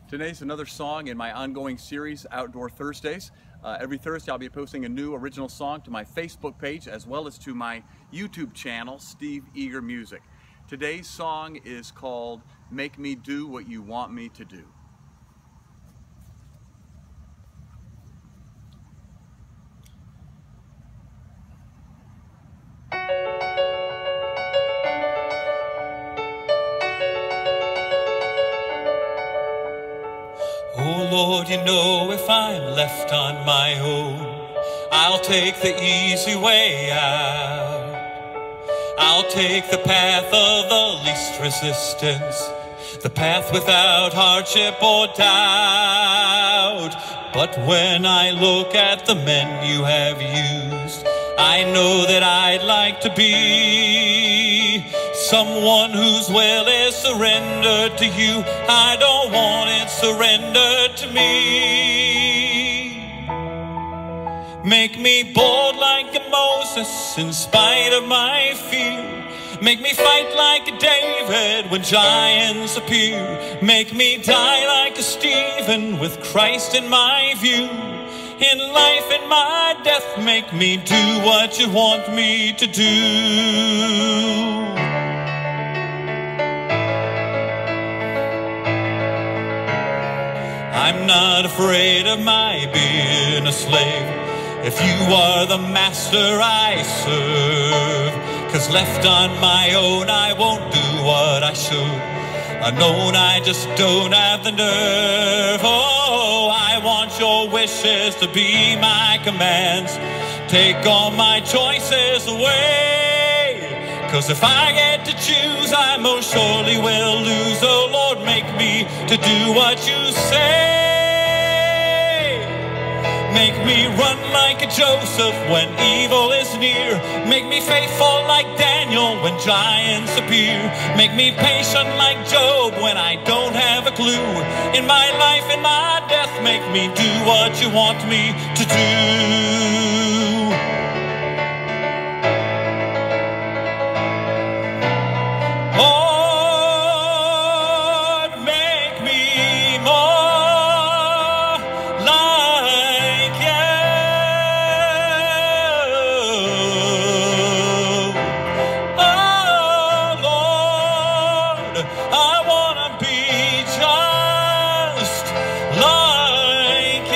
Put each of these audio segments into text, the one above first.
Today's another song in my ongoing series, Outdoor Thursdays. Every Thursday I'll be posting a new original song to my Facebook page as well as to my YouTube channel, Steve Eager Music. Today's song is called Make Me Do What You Want Me to Do. Oh Lord, you know if I'm left on my own, I'll take the easy way out. I'll take the path of the least resistance, the path without hardship or doubt. But when I look at the men you have used, I know that I'd like to be someone whose will is surrendered to you. I don't want it surrendered to me. Make me bold like a Moses in spite of my fear. Make me fight like a David when giants appear. Make me die like a Stephen with Christ in my view. In life, in my death, make me do what you want me to do. I'm not afraid of my being a slave, if you are the master I serve. 'Cause left on my own I won't do what I should. Alone I just don't have the nerve. Oh, I want your wishes to be my commands. Take all my choices away. 'Cause if I get to choose, I most surely will lose. Oh Lord, make me to do what you say. Make me run like a Joseph when evil is near. Make me faithful like Daniel when giants appear. Make me patient like Job when I don't have a clue. In my life, in my death, make me do what you want me to do. Lord, make me more like you. Oh Lord, I wanna be just like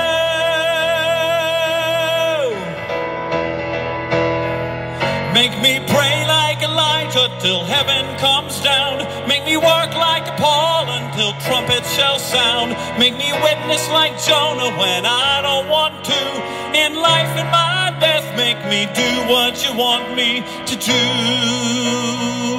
you. Make me pray like Elijah till heaven comes down. Make me work like Paul until trumpets shall sound. Make me witness like Jonah when I don't want to. In life, in my death, make me do what you want me to do.